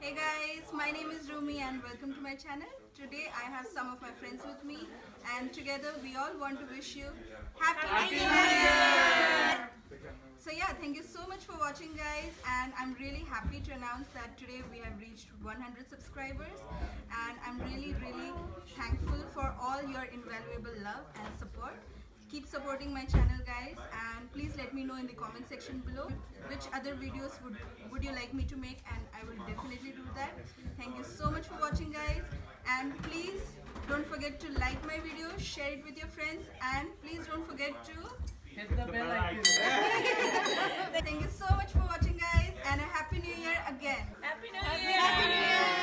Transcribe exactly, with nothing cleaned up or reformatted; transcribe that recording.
Hey guys, my name is Rumi and welcome to my channel. Today I have some of my friends with me and together we all want to wish you Happy, Happy New Year! So yeah, thank you so much for watching guys, and I'm really happy to announce that today we have reached one hundred subscribers, and I'm really really thankful for all your invaluable love and support. Keep supporting my channel guys, and please let me know in the comment section below which other videos would, would you like me to make, and I will definitely do that. Thank you so much for watching guys, and please don't forget to like my video, share it with your friends, and please don't forget to hit the bell icon. Thank you so much for watching guys, and a Happy New Year again. Happy New Year! Happy New Year!